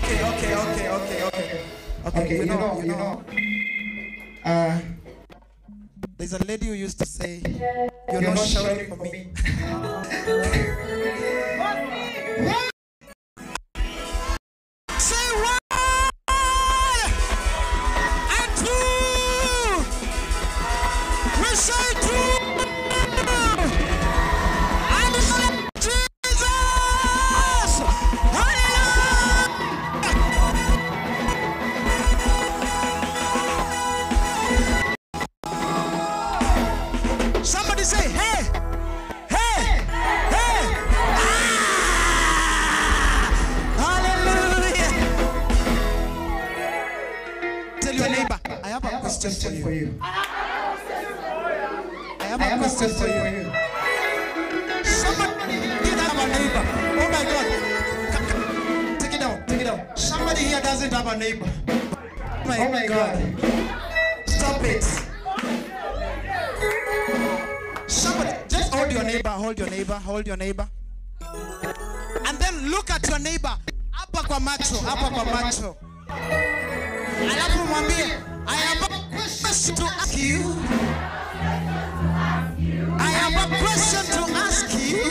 Okay, you know. There's a lady who used to say, you're not shouting for me. Say one and two. We say two. And Jesus. Hallelujah. Somebody say, hey, hey, hey. Hallelujah. Tell your neighbor, I have a question for you. I have a question for you. Somebody did have a neighbor. Oh my God. Take it down. Somebody here doesn't have a neighbor. Oh my God. Stop it. Somebody, just hold your neighbor. And then look at your neighbor. Hapa kwa macho. Alafu mwambie, I have a question to ask you. I have a question to ask you.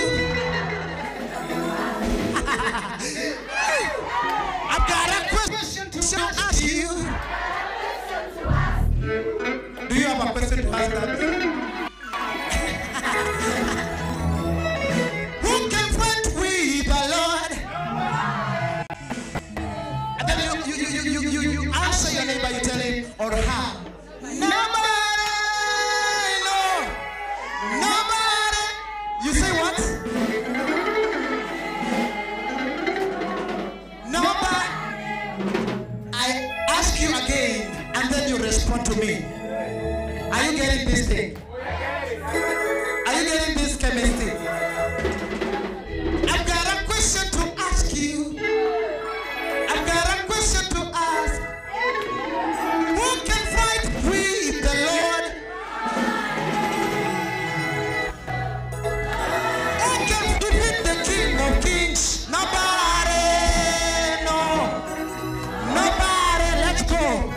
I've got a question to ask you. Do you have a question to ask that? Who can fight with the Lord? And then you answer your neighbor, you tell him or her. Nobody. You say what? Nobody. I ask you again, and then you respond to me. Are you getting this thing? Are you getting this chemistry? I've got a question to ask you. I've got a question to ask. Who can fight with the Lord? Who can defeat the King of Kings? Nobody. No. Nobody. Let's go.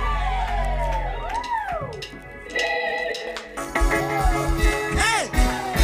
Hey.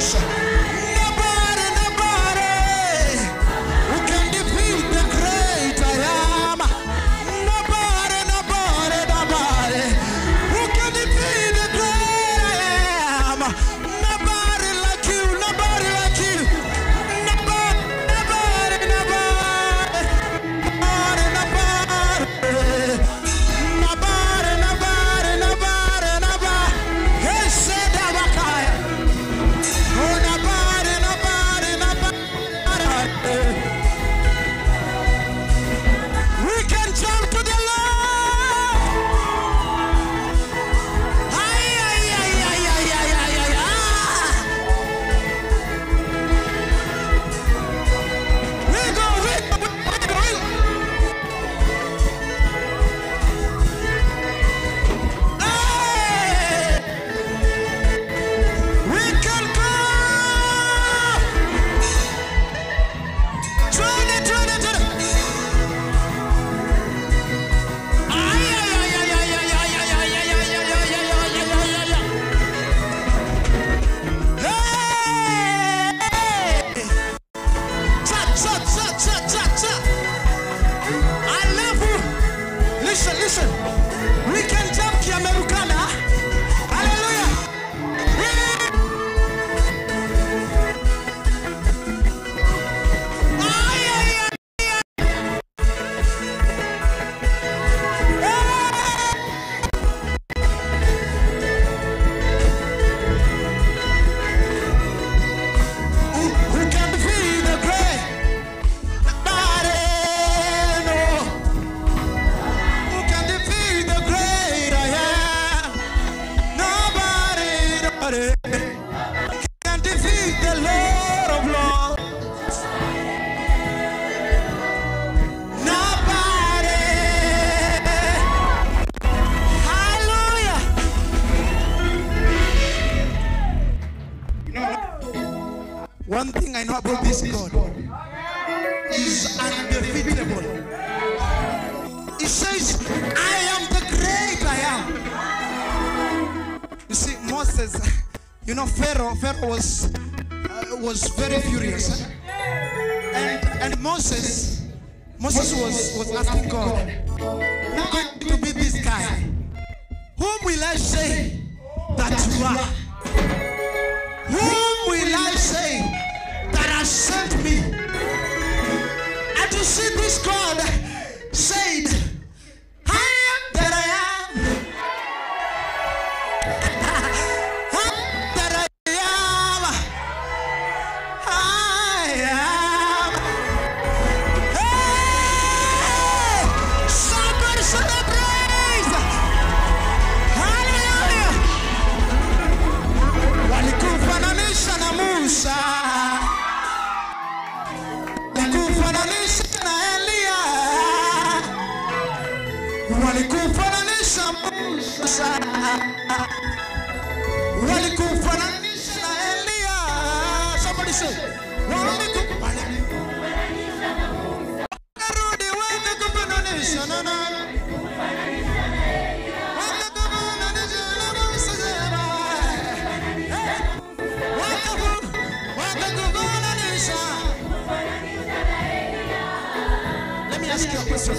One thing I know about this God is undefeatable. He says, I am the great I am. You see, Moses, you know, Pharaoh was very furious. And Moses was asking God, now I'm going to be this guy. Whom will I say that you are? Whom will I say that has sent me? And you see, this God said, I am that I am. I am that I am. I am. Hey! Somebody celebrate! Hallelujah! Walikufananisha na Musa, walikufananisha na Elia, walikufananisha Musa, walikufananisha na Elia. Somebody say, walikufananisha na Musa. Rudi walikufananisha na nani? Let me ask you a question.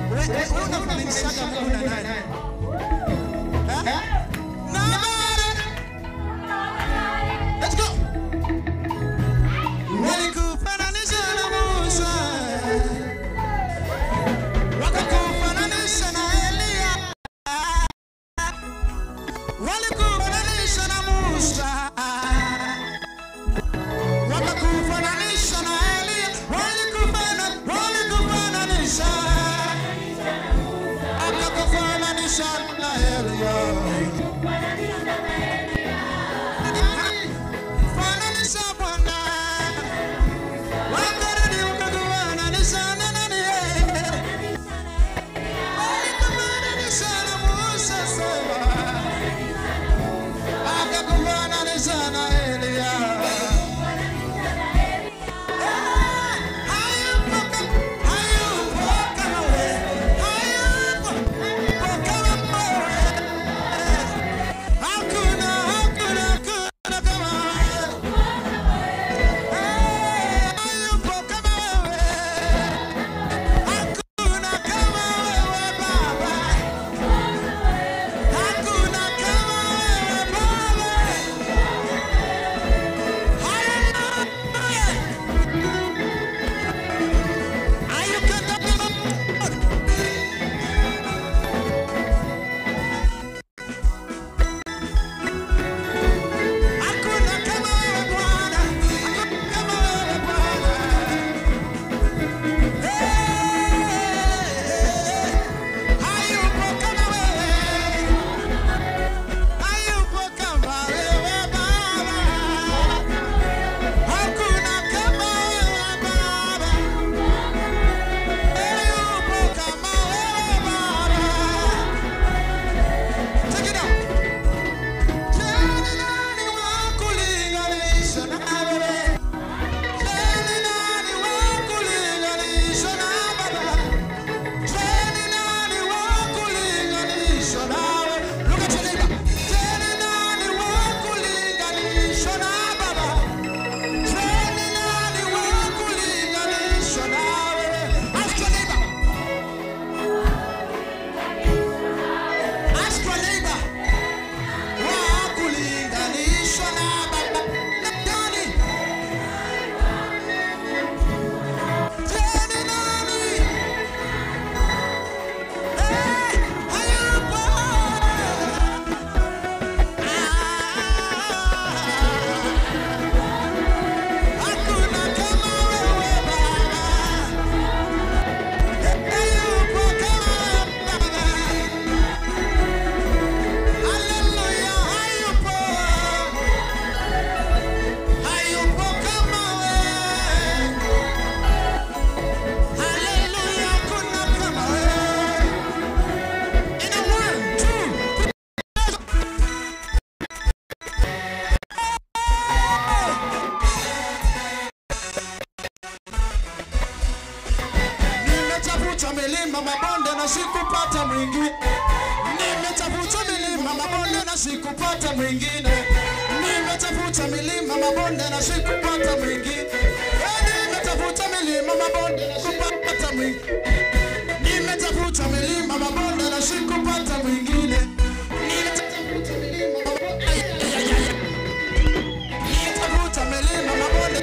Let's go. milima mabonde na sikupata mwingine. Nimetafuta milima mabonde na sikupata mwingine. Nimetafuta milima mabonde na sikupata mwingine. Nimetafuta milima mabonde na sikupata mwingine. Nimetafuta milima mabonde na sikupata mwingine. Nimetafuta milima mabonde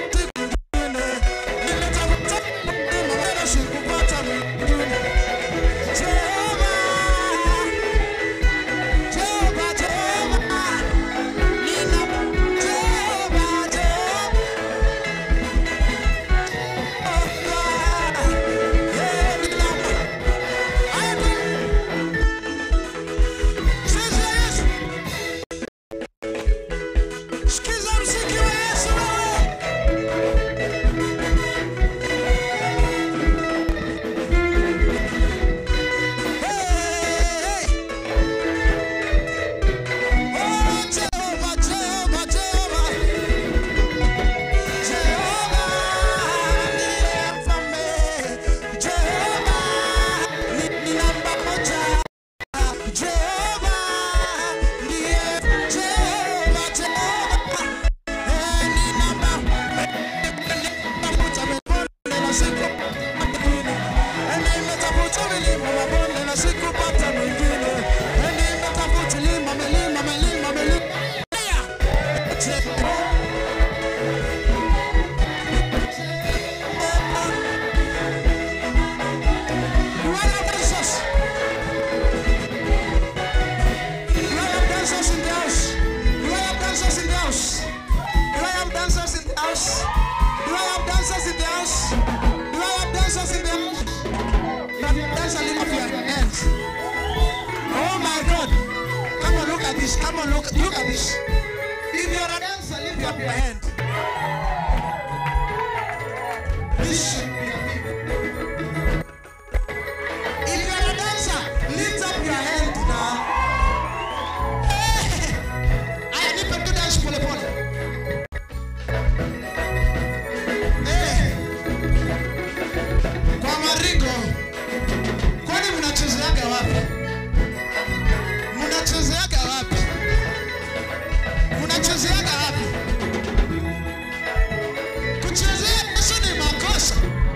Come on, look at this. If you're a dancer, lift up your hand. This should be a big. If you're a dancer, lift up your hand now. Hey, I need to dance pole pole. Hey, kwa Marigo, kwani mnachezeaga wapi? Mnachezeaga wapi? Unachezeaga wapi? Kuchezea Yesu ni makosa.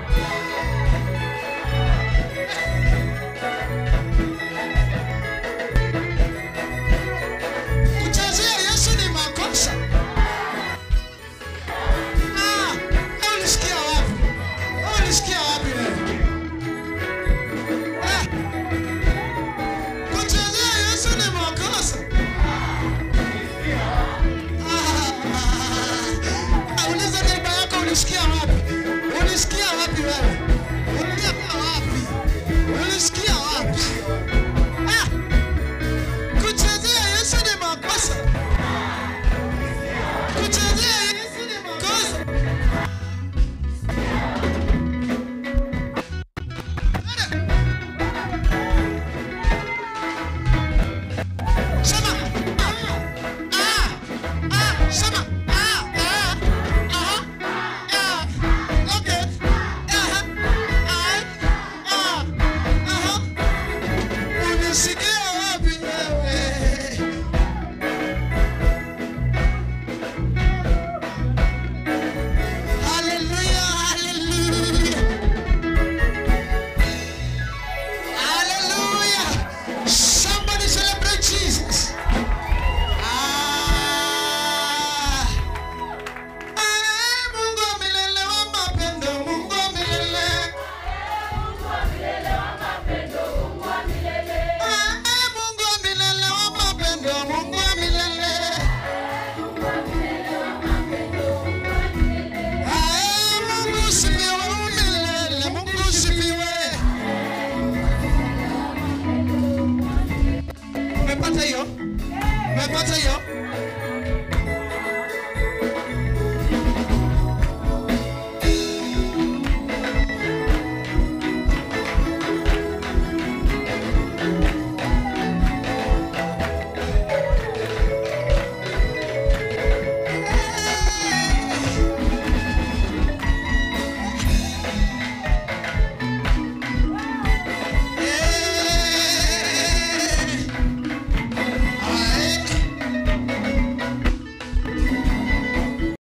Kuchezea Yesu ni makosa. Ulisikia wapi? Ulisikia wapi wewe? Kuchezea Yesu ni makosa. Uliza neighbor yako, ulisikia wapi? Ulisikia wapi wewe? Ulisikia wapi? Ulisikia wapi? Kuchezea Yesu ni makosa. Kuchezea Yesu ni makosa. Sema. Sema. Unisikia wapi wewe? Hallelujah, hallelujah. Hallelujah. Somebody celebrate Jesus. Mungu wa milele wa mapendo, Mungu wa milele. Mungu wa milele wa mapendo, Mungu wa milele. Mungu wa milele wa mapendo, Mungu wa milele. Mungu wa milele wa mapendo, Mungu wa milele. Mungu usifiwe milele, Mungu usifiwe. Umepata hiyo? Umepata hiyo?